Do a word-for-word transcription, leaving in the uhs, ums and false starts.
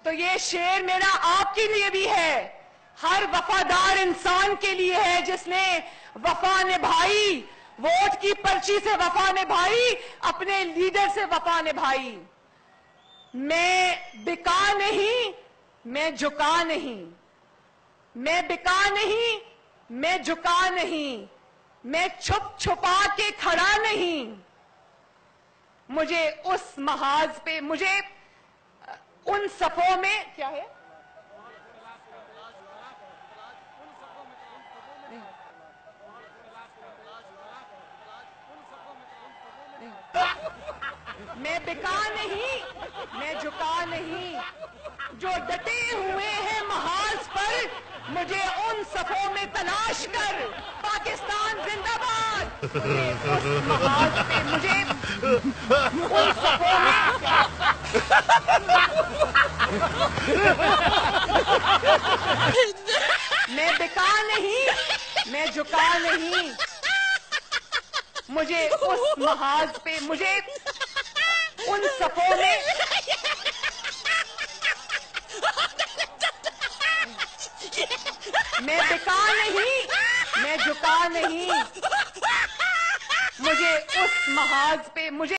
तो ये शेर मेरा आपके लिए भी है, हर वफादार इंसान के लिए है जिसने वफा निभाई, वोट की पर्ची से वफा निभाई, अपने लीडर से वफा निभाई। मैं बिका नहीं, मैं झुका नहीं, मैं बिका नहीं, मैं झुका नहीं, मैं छुप छुपा के खड़ा नहीं। मुझे उस महाज पे, मुझे उन सफों में क्या है, मैं बिका नहीं, मैं झुका नहीं, जो डटे हुए हैं महाज पर, मुझे उन सफों में तलाश कर। पाकिस्तान जिंदाबाद। मुझे उस महाज पे, मुझे उन सफों में मैं बिका नहीं, मैं झुका नहीं, मुझे उस महाज पे, मुझे उन सफों में मैं बिका नहीं, मैं झुका नहीं, मुझे उस महाज पे, मुझे